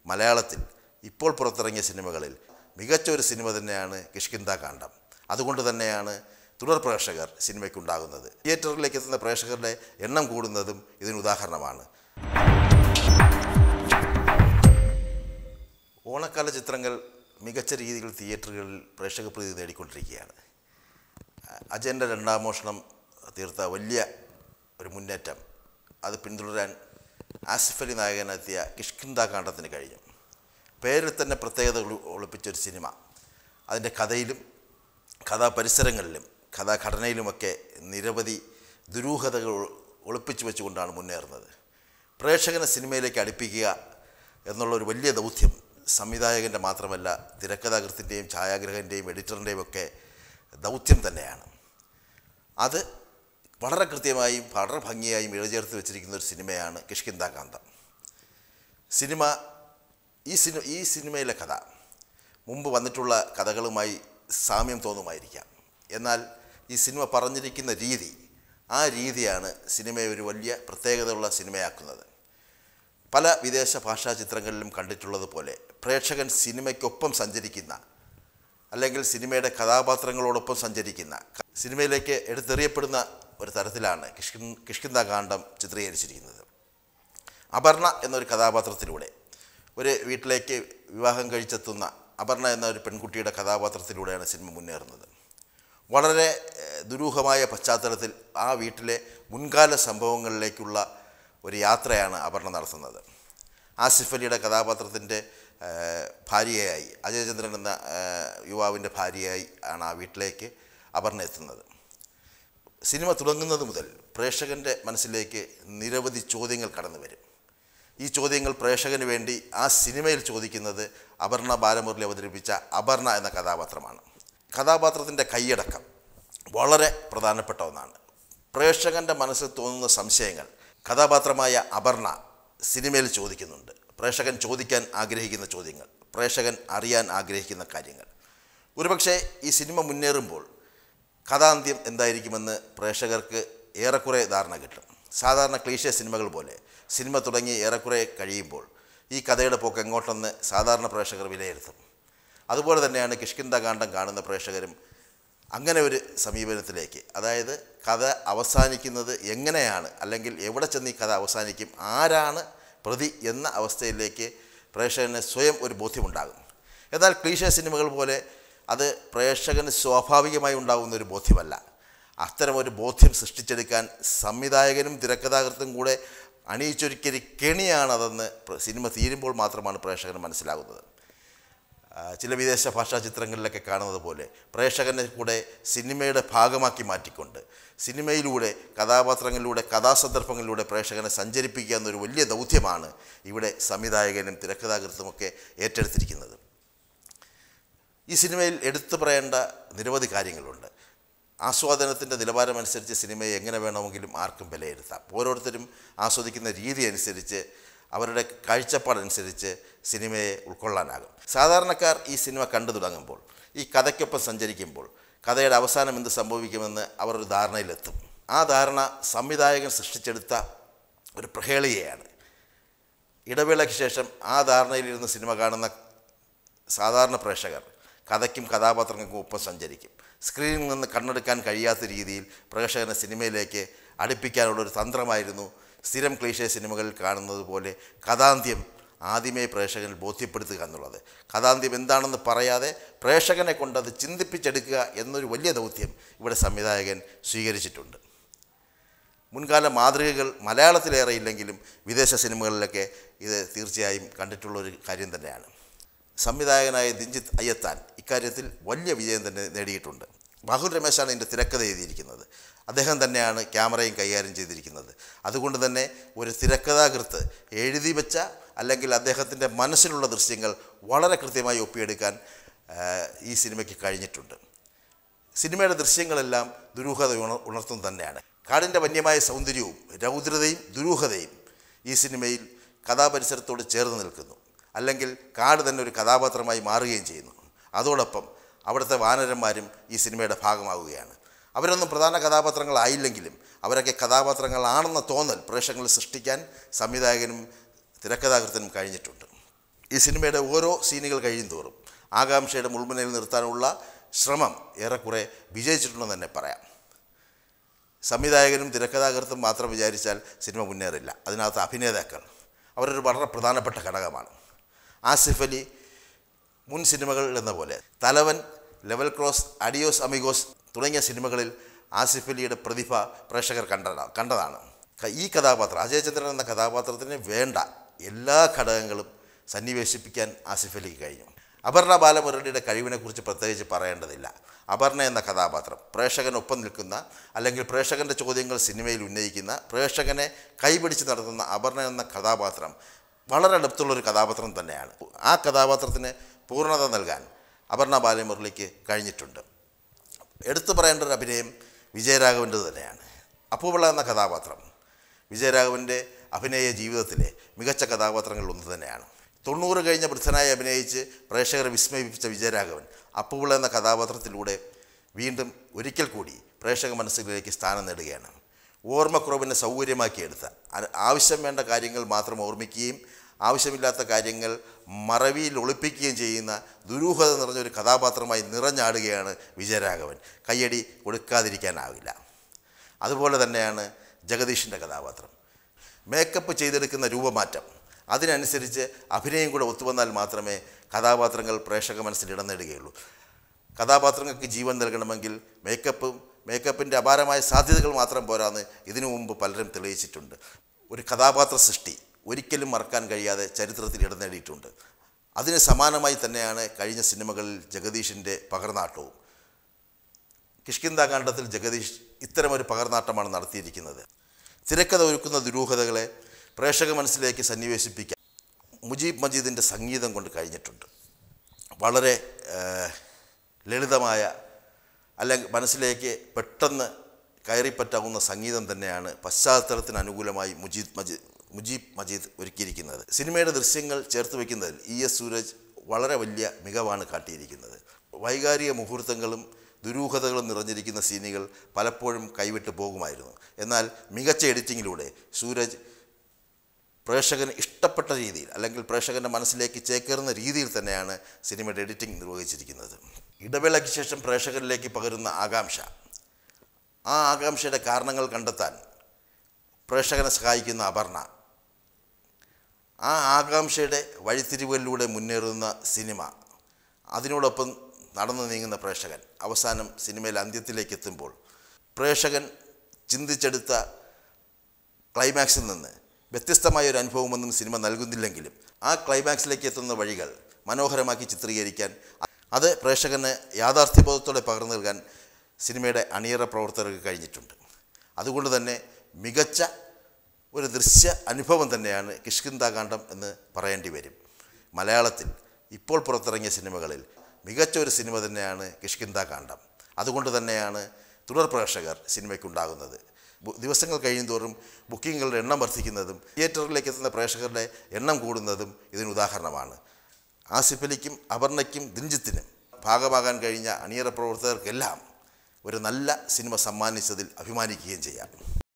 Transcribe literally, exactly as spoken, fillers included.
മലയാളത്തിൽ ഇപ്പോൾ പുറത്തിറങ്ങിയ സിനിമകളിൽ മികച്ച ഒരു സിനിമ തന്നെയാണ് കിഷ്കിന്ധാകാന്ഡം. അതുകൊണ്ട് തന്നെയാണ് തുടർ പ്രേക്ഷകർ സിനിമയ്ക്കുണ്ടാകുന്നത്. തിയേറ്ററിലേക്ക് എത്തുന്ന പ്രേക്ഷകരുടെ എണ്ണം കൂടുന്നതും ഇതിന് ഉദാഹരണമാണ്. ഓണക്കാല ചിത്രങ്ങൾ മികച്ച രീതിയിൽ തിയേറ്ററുകളിൽ പ്രേക്ഷക പ്രീതി നേടിക്കൊണ്ടിരിക്കുകയാണ്. അജയൻ്റെ രണ്ടാം മോഷണം തീർത്ത വലിയ ഒരു മുന്നേറ്റം അത് പിന്തുടരാൻ ആസിഫ് അലി നായകനെത്തിയ കിഷ്കിന്ധാകാന്ഡത്തിന് കഴിഞ്ഞു. പേരിൽ തന്നെ പ്രത്യേകതകൾ ഒളിപ്പിച്ചൊരു സിനിമ. അതിൻ്റെ കഥയിലും കഥാപരിസരങ്ങളിലും കഥാഘടനയിലുമൊക്കെ നിരവധി ദുരൂഹതകൾ ഒളിപ്പിച്ചു വെച്ചുകൊണ്ടാണ് മുന്നേറുന്നത്. പ്രേക്ഷകനെ സിനിമയിലേക്ക് അടുപ്പിക്കുക എന്നുള്ളൊരു വലിയ ദൗത്യം സംവിധായകൻ്റെ മാത്രമല്ല, തിരക്കഥാകൃത്തിൻ്റെയും ഛായാഗ്രഹൻ്റെയും എഡിറ്ററിൻ്റെയും ഒക്കെ ദൗത്യം തന്നെയാണ്. അത് വളരെ കൃത്യമായും വളരെ ഭംഗിയായും ഇഴചേർത്ത് വെച്ചിരിക്കുന്ന ഒരു സിനിമയാണ് കിഷ്കിന്ധാകാന്ഡം. സിനിമ ഈ സിനിമ ഈ സിനിമയിലെ കഥ മുമ്പ് വന്നിട്ടുള്ള കഥകളുമായി സാമ്യം തോന്നുമായിരിക്കാം. എന്നാൽ ഈ സിനിമ പറഞ്ഞിരിക്കുന്ന രീതി, ആ രീതിയാണ് സിനിമയെ ഒരു വലിയ പ്രത്യേകതയുള്ള സിനിമയാക്കുന്നത്. പല വിദേശ ഭാഷാ ചിത്രങ്ങളിലും കണ്ടിട്ടുള്ളതുപോലെ പ്രേക്ഷകൻ സിനിമയ്ക്കൊപ്പം സഞ്ചരിക്കുന്ന, അല്ലെങ്കിൽ സിനിമയുടെ കഥാപാത്രങ്ങളോടൊപ്പം സഞ്ചരിക്കുന്ന, സിനിമയിലേക്ക് എടുത്തെറിയപ്പെടുന്ന ഒരു തരത്തിലാണ് കിഷ്കിൻ കിഷ്കിന്ധാകാന്ഡം ചിത്രീകരിച്ചിരിക്കുന്നത്. അപർണ എന്നൊരു കഥാപാത്രത്തിലൂടെ, ഒരു വീട്ടിലേക്ക് വിവാഹം കഴിച്ചെത്തുന്ന അപർണ എന്ന ഒരു പെൺകുട്ടിയുടെ കഥാപാത്രത്തിലൂടെയാണ് സിനിമ മുന്നേറുന്നത്. വളരെ ദുരൂഹമായ പശ്ചാത്തലത്തിൽ ആ വീട്ടിലെ മുൻകാല സംഭവങ്ങളിലേക്കുള്ള ഒരു യാത്രയാണ് അപർണ നടത്തുന്നത്. ആസിഫ് അലിയുടെ കഥാപാത്രത്തിൻ്റെ ഭാര്യയായി, അജയചന്ദ്രൻ എന്ന യുവാവിൻ്റെ ഭാര്യയായി ആണ് ആ വീട്ടിലേക്ക് അപർണ എത്തുന്നത്. സിനിമ തുടങ്ങുന്നത് മുതൽ പ്രേക്ഷകൻ്റെ മനസ്സിലേക്ക് നിരവധി ചോദ്യങ്ങൾ കടന്നു വരും. ഈ ചോദ്യങ്ങൾ പ്രേക്ഷകന് വേണ്ടി ആ സിനിമയിൽ ചോദിക്കുന്നത് അപർണ ബാലമുരളി അവതരിപ്പിച്ച അപർണ എന്ന കഥാപാത്രമാണ്. കഥാപാത്രത്തിൻ്റെ കൈയടക്കം വളരെ പ്രധാനപ്പെട്ട ഒന്നാണ്. പ്രേക്ഷകൻ്റെ മനസ്സിൽ തോന്നുന്ന സംശയങ്ങൾ കഥാപാത്രമായ അപർണ സിനിമയിൽ ചോദിക്കുന്നുണ്ട്. പ്രേക്ഷകൻ ചോദിക്കാൻ ആഗ്രഹിക്കുന്ന ചോദ്യങ്ങൾ, പ്രേക്ഷകൻ അറിയാൻ ആഗ്രഹിക്കുന്ന കാര്യങ്ങൾ. ഒരുപക്ഷെ ഈ സിനിമ മുന്നേറുമ്പോൾ കഥാന്ത്യം എന്തായിരിക്കുമെന്ന് പ്രേക്ഷകർക്ക് ഏറെക്കുറെ ധാരണ കിട്ടും. സാധാരണ ക്ലീശേ സിനിമകൾ പോലെ സിനിമ തുടങ്ങി ഏറെക്കുറെ കഴിയുമ്പോൾ ഈ കഥയുടെ പോക്ക് എങ്ങോട്ടെന്ന് സാധാരണ പ്രേക്ഷകർ വിലയിരുത്തും. അതുപോലെ തന്നെയാണ് കിഷ്കിന്ധാകാന്ഡം കാണുന്ന പ്രേക്ഷകരും അങ്ങനെ ഒരു സമീപനത്തിലേക്ക്, അതായത് കഥ അവസാനിക്കുന്നത് എങ്ങനെയാണ്, അല്ലെങ്കിൽ എവിടെ ചെന്ന് ഈ കഥ അവസാനിക്കും, ആരാണ് പ്രതി എന്ന അവസ്ഥയിലേക്ക് പ്രേക്ഷകന് സ്വയം ഒരു ബോധ്യമുണ്ടാകും. എന്നാൽ ക്ലീശേ സിനിമകൾ പോലെ അത് പ്രേക്ഷകന് സ്വാഭാവികമായി ഉണ്ടാകുന്ന ഒരു ബോധ്യമല്ല. അത്തരമൊരു ബോധ്യം സൃഷ്ടിച്ചെടുക്കാൻ സംവിധായകനും തിരക്കഥാകൃത്തും കൂടെ അണിയിച്ചൊരുക്കിയൊരു കെണിയാണതെന്ന് സിനിമ തീരുമ്പോൾ മാത്രമാണ് പ്രേക്ഷകന് മനസ്സിലാകുന്നത്. ചില വിദേശ ഭാഷാ ചിത്രങ്ങളിലൊക്കെ കാണുന്നത് പോലെ പ്രേക്ഷകനെ കൂടെ സിനിമയുടെ ഭാഗമാക്കി മാറ്റിക്കൊണ്ട് സിനിമയിലൂടെ, കഥാപാത്രങ്ങളിലൂടെ, കഥാസന്ദർഭങ്ങളിലൂടെ പ്രേക്ഷകനെ സഞ്ചരിപ്പിക്കുക എന്നൊരു വലിയ ദൗത്യമാണ് ഇവിടെ സംവിധായകനും തിരക്കഥാകൃത്തുമൊക്കെ ഏറ്റെടുത്തിരിക്കുന്നത്. ഈ സിനിമയിൽ എടുത്തു പറയേണ്ട നിരവധി കാര്യങ്ങളുണ്ട്. ആസ്വാദനത്തിൻ്റെ നിലവാരമനുസരിച്ച് സിനിമയെ എങ്ങനെ വേണമെങ്കിലും ആർക്കും വിലയിരുത്താം. ഓരോരുത്തരും ആസ്വദിക്കുന്ന രീതി അനുസരിച്ച്, അവരുടെ കാഴ്ചപ്പാടനുസരിച്ച് സിനിമയെ ഉൾക്കൊള്ളാനാകും. സാധാരണക്കാർ ഈ സിനിമ കണ്ടു തുടങ്ങുമ്പോൾ, ഈ കഥയ്ക്കൊപ്പം സഞ്ചരിക്കുമ്പോൾ കഥയുടെ അവസാനം എന്ത് സംഭവിക്കുമെന്ന് അവർ ഒരു ധാരണയിലെത്തും. ആ ധാരണ സംവിധായകൻ സൃഷ്ടിച്ചെടുത്ത ഒരു പ്രഹേളികയാണ്. ഇടവേളയ്ക്ക് ശേഷം ആ ധാരണയിലിരുന്ന് സിനിമ കാണുന്ന സാധാരണ പ്രേക്ഷകർ കഥയ്ക്കും കഥാപാത്രങ്ങൾക്കും ഒപ്പം സഞ്ചരിക്കും. സ്ക്രീനിൽ നിന്ന് കണ്ണെടുക്കാൻ കഴിയാത്ത രീതിയിൽ പ്രേക്ഷകനെ സിനിമയിലേക്ക് അടുപ്പിക്കാനുള്ളൊരു തന്ത്രമായിരുന്നു സ്ഥിരം ക്ലീശേ സിനിമകളിൽ കാണുന്നത് പോലെ കഥാന്ത്യം ആദ്യമേ പ്രേക്ഷകനിൽ ബോധ്യപ്പെടുത്തുക എന്നുള്ളത്. കഥാന്ത്യം എന്താണെന്ന് പറയാതെ പ്രേക്ഷകനെ കൊണ്ടത് ചിന്തിപ്പിച്ചെടുക്കുക എന്നൊരു വലിയ ദൗത്യം ഇവിടെ സംവിധായകൻ സ്വീകരിച്ചിട്ടുണ്ട്. മുൻകാല മാതൃകകൾ മലയാളത്തിലേറെ ഇല്ലെങ്കിലും വിദേശ സിനിമകളിലൊക്കെ ഇത് തീർച്ചയായും കണ്ടിട്ടുള്ളൊരു കാര്യം തന്നെയാണ്. സംവിധായകനായ ദിൻജിത്ത് അയ്യത്താൻ ഇക്കാര്യത്തിൽ വലിയ വിജയം തന്നെ നേടിയിട്ടുണ്ട്. ബാഹുൽ രമേശാണ് ഇതിൻ്റെ തിരക്കഥ എഴുതിയിരിക്കുന്നത്. അദ്ദേഹം തന്നെയാണ് ക്യാമറയും കൈകാര്യം ചെയ്തിരിക്കുന്നത്. അതുകൊണ്ട് തന്നെ ഒരു തിരക്കഥാകൃത്ത് എഴുതി വെച്ച, അല്ലെങ്കിൽ അദ്ദേഹത്തിൻ്റെ മനസ്സിലുള്ള ദൃശ്യങ്ങൾ വളരെ കൃത്യമായി ഒപ്പിയെടുക്കാൻ ഈ സിനിമയ്ക്ക് കഴിഞ്ഞിട്ടുണ്ട്. സിനിമയുടെ ദൃശ്യങ്ങളെല്ലാം ദുരൂഹത ഉണർത്തും തന്നെയാണ്. കാടിൻ്റെ വന്യമായ സൗന്ദര്യവും രൗദ്രതയും ദുരൂഹതയും ഈ സിനിമയിൽ കഥാപരിസരത്തോട് ചേർന്ന് നിൽക്കുന്നു. അല്ലെങ്കിൽ കാട് തന്നെ ഒരു കഥാപാത്രമായി മാറുകയും ചെയ്യുന്നു. അതോടൊപ്പം അവിടുത്തെ വാനരന്മാരും ഈ സിനിമയുടെ ഭാഗമാവുകയാണ്. അവരൊന്നും പ്രധാന കഥാപാത്രങ്ങളായില്ലെങ്കിലും അവരൊക്കെ കഥാപാത്രങ്ങളാണെന്ന തോന്നൽ പ്രേക്ഷകരിൽ സൃഷ്ടിക്കാൻ സംവിധായകനും തിരക്കഥാകൃത്തിനും കഴിഞ്ഞിട്ടുണ്ട്. ഈ സിനിമയുടെ ഓരോ സീനുകൾ കഴിയും തോറും ആകാംക്ഷയുടെ മുൾമുനയിൽ നിർത്താനുള്ള ശ്രമം ഏറെക്കുറെ വിജയിച്ചിട്ടുണ്ടെന്ന് തന്നെ പറയാം. സംവിധായകനും തിരക്കഥാകൃത്തും മാത്രം വിചാരിച്ചാൽ സിനിമ മുന്നേറില്ല. അതിനകത്ത് അഭിനേതാക്കൾ അവരൊരു വളരെ പ്രധാനപ്പെട്ട ഘടകമാണ്. ആസിഫ് അലി മുൻ സിനിമകളിൽ എന്ന പോലെ തലവൻ, ലെവൽ ക്രോസ്, അഡിയോസ് അമിഗോസ് തുടങ്ങിയ സിനിമകളിൽ ആസിഫ് അലിയുടെ പ്രതിഭ പ്രേക്ഷകർ കണ്ടതാണ് കണ്ടതാണ് ഈ കഥാപാത്രം അജയചന്ദ്രൻ എന്ന കഥാപാത്രത്തിന് വേണ്ട എല്ലാ ഘടകങ്ങളും സന്നിവേശിപ്പിക്കാൻ ആസിഫ് അലിക്ക് കഴിഞ്ഞു. അപർണ ബാലമുരളിയുടെ കഴിവിനെക്കുറിച്ച് പ്രത്യേകിച്ച് പറയേണ്ടതില്ല. അപർണ എന്ന കഥാപാത്രം പ്രേക്ഷകനൊപ്പം നിൽക്കുന്ന, അല്ലെങ്കിൽ പ്രേക്ഷകൻ്റെ ചോദ്യങ്ങൾ സിനിമയിൽ ഉന്നയിക്കുന്ന, പ്രേക്ഷകനെ കൈപിടിച്ച് നടത്തുന്ന അപർണ എന്ന കഥാപാത്രം വളരെ അടുത്തുള്ളൊരു കഥാപാത്രം തന്നെയാണ്. ആ കഥാപാത്രത്തിന് പൂർണ്ണത നൽകാൻ അപർണ ബാലമുരളിക്ക് കഴിഞ്ഞിട്ടുണ്ട്. എടുത്തു പറയേണ്ട ഒരു അഭിനയം വിജയരാഘവൻ്റെ തന്നെയാണ്. അപ്പുപിള്ള എന്ന കഥാപാത്രം വിജയരാഘവൻ്റെ അഭിനയ ജീവിതത്തിലെ മികച്ച കഥാപാത്രങ്ങളിൽ ഒന്ന് തന്നെയാണ്. തൊണ്ണൂറ് കഴിഞ്ഞ വൃദ്ധനായി അഭിനയിച്ച് പ്രേക്ഷകരെ വിസ്മയിപ്പിച്ച വിജയരാഘവൻ അപ്പുപിള്ള എന്ന കഥാപാത്രത്തിലൂടെ വീണ്ടും ഒരിക്കൽ കൂടി പ്രേക്ഷക മനസ്സിലേക്ക് സ്ഥാനം നേടുകയാണ്. ഓർമ്മക്കുറവിനെ സൗകര്യമാക്കിയെടുത്ത, ആവശ്യം വേണ്ട കാര്യങ്ങൾ മാത്രം ഓർമ്മിക്കുകയും ആവശ്യമില്ലാത്ത കാര്യങ്ങൾ മറവിയിൽ ഒളിപ്പിക്കുകയും ചെയ്യുന്ന ദുരൂഹത നിറഞ്ഞൊരു കഥാപാത്രമായി നിറഞ്ഞാടുകയാണ് വിജയരാഘവൻ. കയ്യടി കൊടുക്കാതിരിക്കാനാവില്ല. അതുപോലെ തന്നെയാണ് ജഗദീഷിൻ്റെ കഥാപാത്രം. മേക്കപ്പ് ചെയ്തെടുക്കുന്ന രൂപമാറ്റം, അതിനനുസരിച്ച് അഭിനയം കൂടെ ഒത്തുവന്നാൽ മാത്രമേ കഥാപാത്രങ്ങൾ പ്രേക്ഷക മനസ്സിൽ ഇടം നേടുകയുള്ളൂ. കഥാപാത്രങ്ങൾക്ക് ജീവൻ നൽകണമെങ്കിൽ മേക്കപ്പും മേക്കപ്പിൻ്റെ അപാരമായ സാധ്യതകൾ മാത്രം പോരാന്ന് ഇതിനു മുമ്പ് പലരും തെളിയിച്ചിട്ടുണ്ട്. ഒരു കഥാപാത്ര സൃഷ്ടി ഒരിക്കലും മറക്കാൻ കഴിയാതെ ചരിത്രത്തിൽ ഇടം നേടിയിട്ടുണ്ട്. അതിന് സമാനമായി തന്നെയാണ് കഴിഞ്ഞ സിനിമകളിൽ ജഗദീഷിൻ്റെ പകർനാട്ടവും. കിഷ്കിന്ധാകാന്ഡത്തിൽ ജഗദീഷ് ഇത്തരമൊരു പകർനാട്ടമാണ് നടത്തിയിരിക്കുന്നത്. തിരക്കഥ ഒരുക്കുന്ന ദുരൂഹതകളെ പ്രേക്ഷക മനസ്സിലേക്ക് സന്നിവേശിപ്പിക്കാൻ മുജീബ് മജീദിൻ്റെ സംഗീതം കൊണ്ട് കഴിഞ്ഞിട്ടുണ്ട്. വളരെ ലളിതമായ, അല്ലെങ്കിൽ മനസ്സിലേക്ക് പെട്ടെന്ന് കയറിപ്പറ്റാവുന്ന സംഗീതം തന്നെയാണ് പശ്ചാത്തലത്തിന് അനുകൂലമായി മുജീബ് മജീദ് മുജീബ് മജീദ് ഒരുക്കിയിരിക്കുന്നത്. സിനിമയുടെ ദൃശ്യങ്ങൾ ചേർത്ത് വയ്ക്കുന്നതിൽ ഇ എസ് സൂരജ് വളരെ വലിയ മികവാണ് കാട്ടിയിരിക്കുന്നത്. വൈകാരിക മുഹൂർത്തങ്ങളും ദുരൂഹതകളും നിറഞ്ഞിരിക്കുന്ന സീനുകൾ പലപ്പോഴും കൈവിട്ട് പോകുമായിരുന്നു. എന്നാൽ മികച്ച എഡിറ്റിങ്ങിലൂടെ സൂരജ് പ്രേക്ഷകന് ഇഷ്ടപ്പെട്ട രീതിയിൽ, അല്ലെങ്കിൽ പ്രേക്ഷകൻ്റെ മനസ്സിലേക്ക് ചേക്കേറുന്ന രീതിയിൽ തന്നെയാണ് സിനിമയുടെ എഡിറ്റിംഗ് നിർവഹിച്ചിരിക്കുന്നത്. ഇടവേളയ്ക്ക് ശേഷം പ്രേക്ഷകരിലേക്ക് പകരുന്ന ആകാംക്ഷ, ആ ആകാംക്ഷയുടെ കാരണങ്ങൾ കണ്ടെത്താൻ പ്രേക്ഷകനെ സഹായിക്കുന്ന അപർണ, ആ ആകാംക്ഷയുടെ വഴിത്തിരിവുകളിലൂടെ മുന്നേറുന്ന സിനിമ, അതിനോടൊപ്പം നടന്നു നീങ്ങുന്ന പ്രേക്ഷകൻ, അവസാനം സിനിമയിൽ അന്ത്യത്തിലേക്ക് എത്തുമ്പോൾ പ്രേക്ഷകൻ ചിന്തിച്ചെടുത്ത ക്ലൈമാക്സിൽ നിന്ന് വ്യത്യസ്തമായ ഒരു അനുഭവമൊന്നും സിനിമ നൽകുന്നില്ലെങ്കിലും ആ ക്ലൈമാക്സിലേക്ക് എത്തുന്ന വഴികൾ മനോഹരമാക്കി ചിത്രീകരിക്കാൻ, അത് പ്രേക്ഷകന് യാഥാർത്ഥ്യബോധത്തോടെ പകർന്നു നൽകാൻ സിനിമയുടെ അണിയറ പ്രവർത്തകർക്ക് കഴിഞ്ഞിട്ടുണ്ട്. അതുകൊണ്ട് തന്നെ മികച്ച ഒരു ദൃശ്യ അനുഭവം തന്നെയാണ് കിഷ്കിന്ധാകാന്ഡം എന്ന് പറയേണ്ടി വരും. മലയാളത്തിൽ ഇപ്പോൾ പുറത്തിറങ്ങിയ സിനിമകളിൽ മികച്ച ഒരു സിനിമ തന്നെയാണ് കിഷ്കിന്ധാകാന്ഡം. അതുകൊണ്ട് തന്നെയാണ് തുടർ പ്രേക്ഷകർ സിനിമയ്ക്കുണ്ടാകുന്നത്. ദിവസങ്ങൾ കഴിയുന്തോറും ബുക്കിങ്ങുകളുടെ എണ്ണം വർദ്ധിക്കുന്നതും തിയേറ്ററിലേക്ക് എത്തുന്ന പ്രേക്ഷകരുടെ എണ്ണം കൂടുന്നതും ഇതിന് ഉദാഹരണമാണ്. ആസിഫ് അലിക്കും അപർണയ്ക്കും ദിൽജിത്തിനും ഭാഗമാകാൻ കഴിഞ്ഞ അണിയറ പ്രവർത്തകർക്കെല്ലാം ഒരു നല്ല സിനിമ സമ്മാനിച്ചതിൽ അഭിമാനിക്കുകയും ചെയ്യാം.